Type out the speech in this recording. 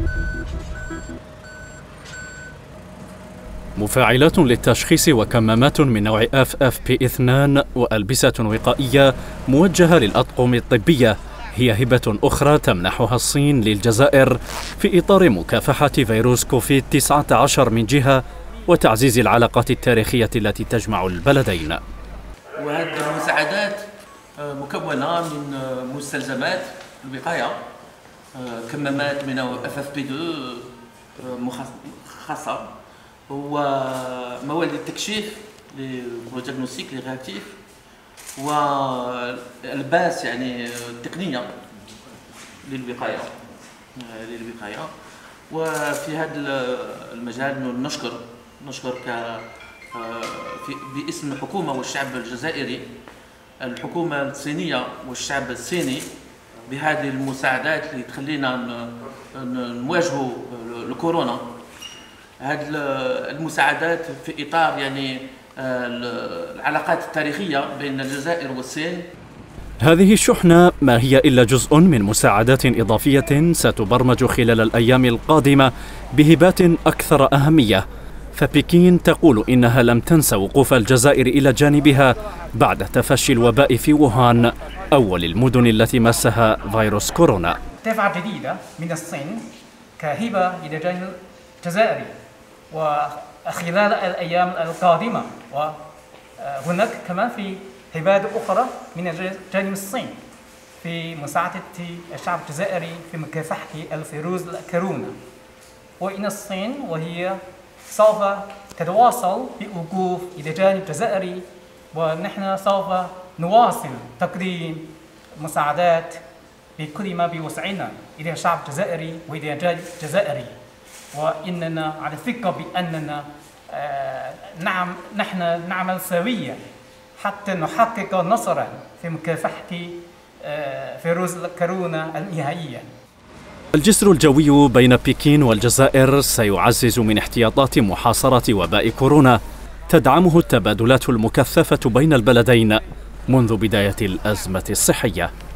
مفاعلات للتشخيص وكمامات من نوع FFP2 وألبسة وقائية موجهة للأطقم الطبية هي هبة أخرى تمنحها الصين للجزائر في إطار مكافحة فيروس كوفيد-19 من جهة وتعزيز العلاقات التاريخية التي تجمع البلدين. وهذه المساعدات مكونة من مستلزمات الوقاية، كمامات من نوع FFP2 خاصة، ومواد التكشيف للديagnostic رياكتيف، والباس يعني التقنية للوقاية. وفي هذا المجال نشكر باسم الحكومة والشعب الجزائري الحكومة الصينية والشعب الصيني بهذه المساعدات اللي تخلينا نواجهوا الكورونا. هذه المساعدات في إطار يعني العلاقات التاريخية بين الجزائر والصين. هذه الشحنة ما هي إلا جزء من مساعدات إضافية ستبرمج خلال الأيام القادمة بهبات أكثر أهمية، فبكين تقول إنها لم تنس وقوف الجزائر إلى جانبها بعد تفشي الوباء في ووهان، أول المدن التي مسها فيروس كورونا. دفعة جديدة من الصين كهبة إلى الجانب الجزائري وخلال الأيام القادمة، وهناك كمان في هبات أخرى من جانب الصين في مساعدة الشعب الجزائري في مكافحة الفيروس كورونا. وإن الصين وهي سوف تتواصل بوقوف إلى جانب الجزائري، ونحن سوف نواصل تقديم مساعدات بكل ما بوسعنا إلى الشعب الجزائري وإلى الجانب الجزائري، وإننا على ثقة بأننا نحن نعمل سويا حتى نحقق نصرا في مكافحة فيروس كورونا النهائية. الجسر الجوي بين بكين والجزائر سيعزز من احتياطات محاصرة وباء كورونا تدعمه التبادلات المكثفة بين البلدين منذ بداية الأزمة الصحية.